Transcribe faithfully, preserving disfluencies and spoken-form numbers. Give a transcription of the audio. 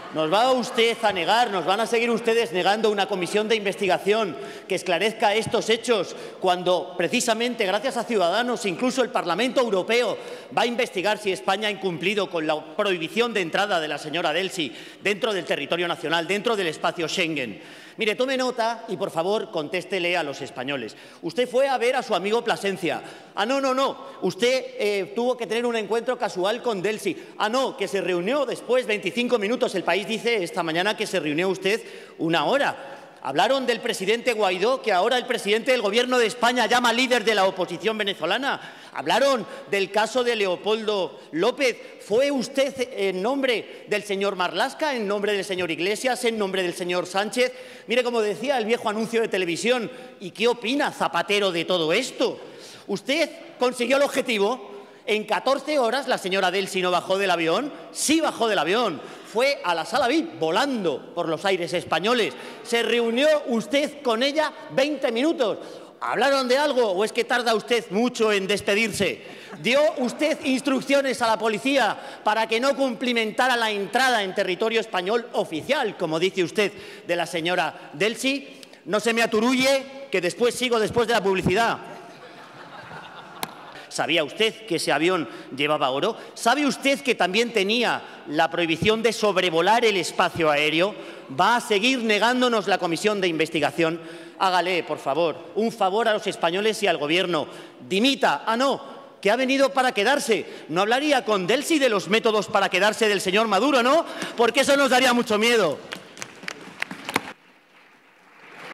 Nos va usted a negar, nos van a seguir ustedes negando una comisión de investigación que esclarezca estos hechos, cuando precisamente gracias a Ciudadanos incluso el Parlamento Europeo va a investigar si España ha incumplido con la prohibición de entrada de la señora Delcy dentro del territorio nacional, dentro del espacio Schengen. Mire, tome nota y, por favor, contéstele a los españoles. Usted fue a ver a su amigo Plasencia. Ah, no, no, no. Usted eh, tuvo que tener un encuentro casual con Delcy. Ah, no, que se reunió después veinticinco minutos. El País dice esta mañana que se reunió usted una hora. Hablaron del presidente Guaidó, que ahora el presidente del Gobierno de España llama líder de la oposición venezolana. Hablaron del caso de Leopoldo López. ¿Fue usted en nombre del señor Marlaska, en nombre del señor Iglesias, en nombre del señor Sánchez? Mire, como decía el viejo anuncio de televisión, ¿y qué opina Zapatero de todo esto? Usted consiguió el objetivo. En catorce horas la señora Delcy no bajó del avión, sí bajó del avión, fue a la sala V I P volando por los aires españoles. Se reunió usted con ella veinte minutos. ¿Hablaron de algo o es que tarda usted mucho en despedirse? ¿Dio usted instrucciones a la policía para que no cumplimentara la entrada en territorio español oficial, como dice usted, de la señora Delcy? No se me aturulle, que después sigo después de la publicidad. ¿Sabía usted que ese avión llevaba oro? ¿Sabe usted que también tenía la prohibición de sobrevolar el espacio aéreo? ¿Va a seguir negándonos la comisión de investigación? Hágale, por favor, un favor a los españoles y al Gobierno. Dimita. Ah, no, que ha venido para quedarse. ¿No hablaría con Delcy de los métodos para quedarse del señor Maduro, no? Porque eso nos daría mucho miedo.